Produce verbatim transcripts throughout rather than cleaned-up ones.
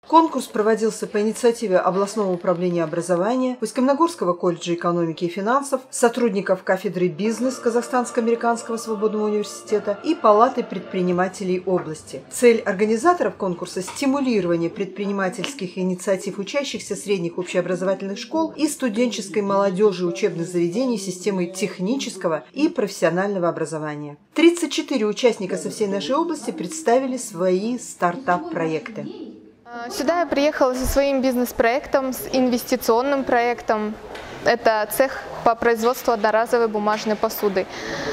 Конкурс проводился по инициативе областного управления образования, Усть-Каменогорского колледжа экономики и финансов, сотрудников кафедры «Бизнес» Казахстанско-американского свободного университета и Палаты предпринимателей области. Цель организаторов конкурса – стимулирование предпринимательских инициатив учащихся средних общеобразовательных школ и студенческой молодежи учебных заведений системы технического и профессионального образования. тридцать четыре участника со всей нашей области представили свои стартап-проекты. Сюда я приехала со своим бизнес-проектом, с инвестиционным проектом. Это цех по производству одноразовой бумажной посуды.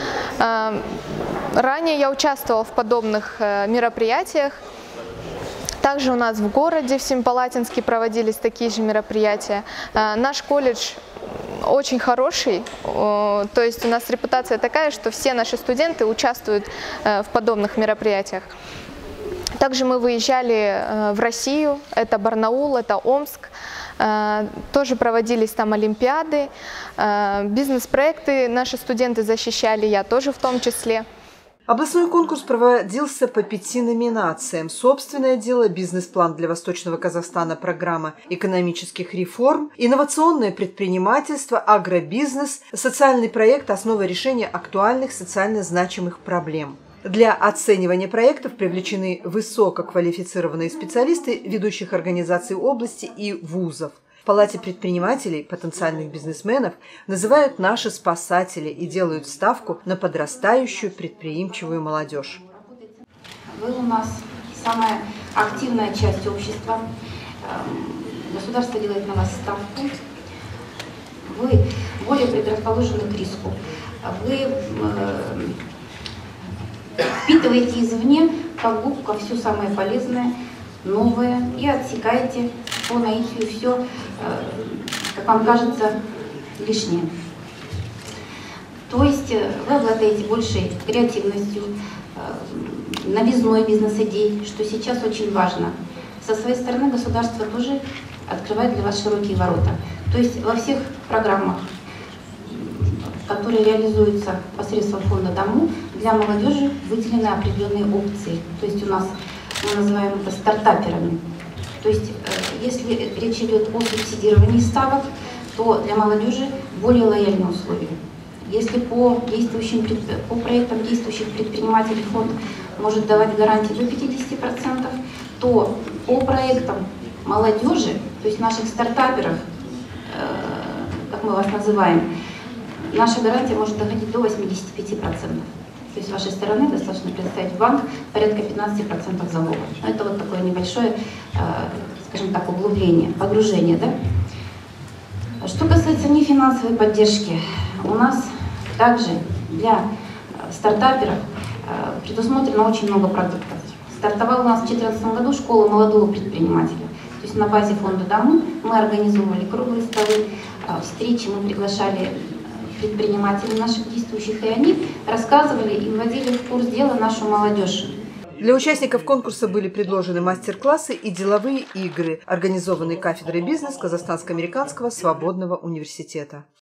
Ранее я участвовала в подобных мероприятиях. Также у нас в городе, в Семипалатинске, проводились такие же мероприятия. Наш колледж очень хороший, то есть у нас репутация такая, что все наши студенты участвуют в подобных мероприятиях. Также мы выезжали в Россию, это Барнаул, это Омск, тоже проводились там олимпиады, бизнес-проекты наши студенты защищали, я тоже в том числе. Областной конкурс проводился по пяти номинациям: собственное дело, бизнес-план для Восточного Казахстана, программа экономических реформ, инновационное предпринимательство, агробизнес, социальный проект, основа решения актуальных социально значимых проблем. Для оценивания проектов привлечены высококвалифицированные специалисты ведущих организаций области и вузов. В Палате предпринимателей, потенциальных бизнесменов, называют наши спасатели и делают ставку на подрастающую предприимчивую молодежь. Вы у нас самая активная часть общества. Государство делает на вас ставку. Вы более предрасположены к риску. Вы впитываете извне как губка все самое полезное, новое и отсекаете по наитию все, как вам кажется, лишнее. То есть вы обладаете большей креативностью, новизной бизнес-идей, что сейчас очень важно. Со своей стороны государство тоже открывает для вас широкие ворота. То есть во всех программах, которые реализуются посредством фонда «Дому», для молодежи выделены определенные опции. То есть у нас мы называем это стартаперами. То есть если речь идет о субсидировании ставок, то для молодежи более лояльные условия. Если по, действующим, по проектам действующих предпринимателей фонд может давать гарантии до пятидесяти процентов, то по проектам молодежи, то есть наших стартаперов, как мы вас называем, наша гарантия может доходить до восьмидесяти пяти процентов. То есть с вашей стороны достаточно предоставить в банк порядка пятнадцати процентов залога. Это вот такое небольшое, скажем так, углубление, погружение. Да? Что касается нефинансовой поддержки, у нас также для стартаперов предусмотрено очень много продуктов. Стартовала у нас в две тысячи четырнадцатом году школа молодого предпринимателя. То есть на базе фонда «Дому» мы организовывали круглые столы, встречи, мы приглашали предпринимателей наших действующих, и они рассказывали и вводили в курс дела нашу молодежь. Для участников конкурса были предложены мастер-классы и деловые игры, организованные кафедрой «Бизнес» Казахстанско-американского свободного университета.